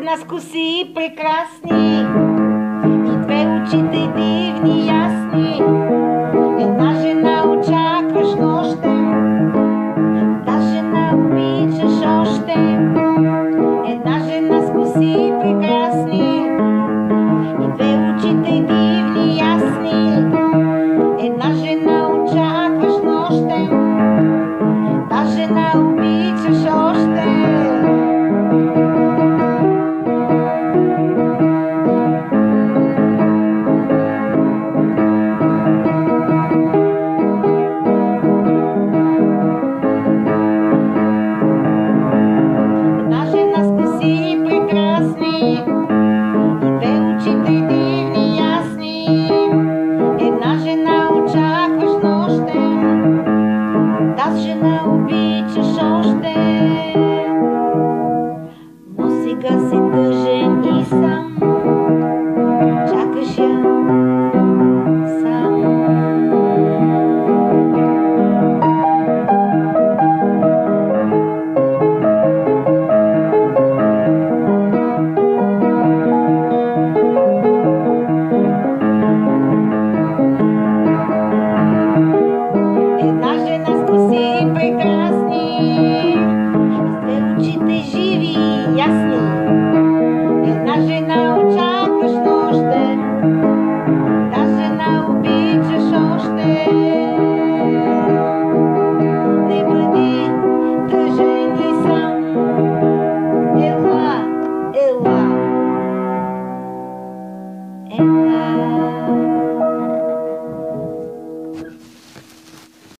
жена с коси прекрасни и две очите дивни ясни. Една жена очакваш нощем, та жена обичаш още. Една жена с коси прекрасни и две очите дивни ясни. Една жена очакваш нощем, та жена обичаш още. Жена обичаш още, но сега си тъжен и сам, чакаш я сам. Една жена с коси прекрасни, с две очите живи и ясни. Една жена очакваш нощем, та жена обичаш още. Не бъди тъжен и сам, ела, ела, ела.